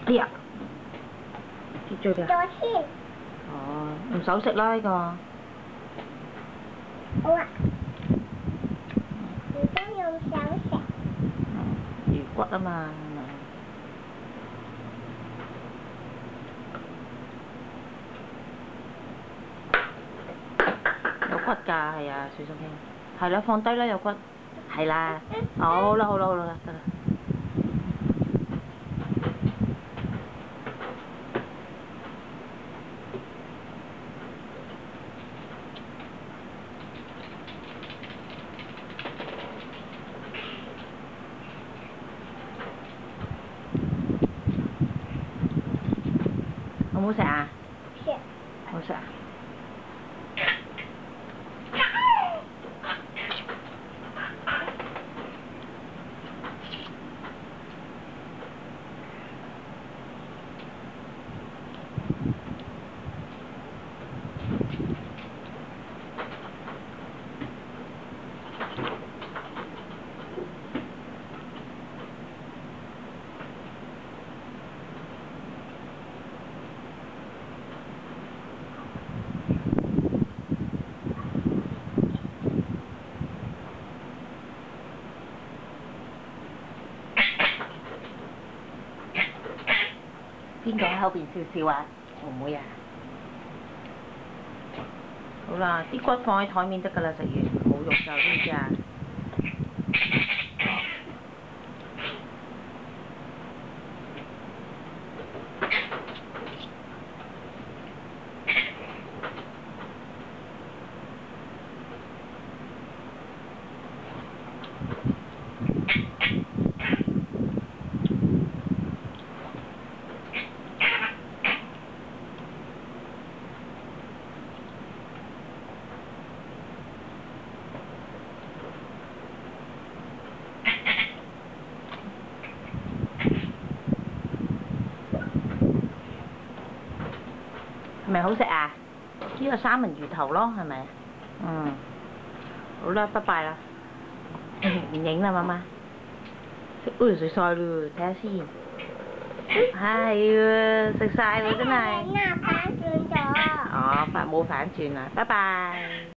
哎呀，跌咗嘅。 咗先。 哦，用手食啦呢個。 好啊。而家用手食。 魚骨啊嘛。有骨㗎，係啊，小心啲。係啦，放低啦，有骨。係啦。好啦，好啦，好啦，得啦。好唔好食啊？ 食。 好食啊！邊個喺後邊笑笑啊？妹妹啊？好啦，啲骨放喺台面得㗎啦，食完冇肉就知唔知啊？係咪好食啊？呢個三文魚頭咯，係咪？嗯。好啦，拜拜啦。唔影啦，媽媽。食晒嘞，睇下先。係啊，食晒喎，真係。 反轉咗。 哦，冇反轉啊，拜拜。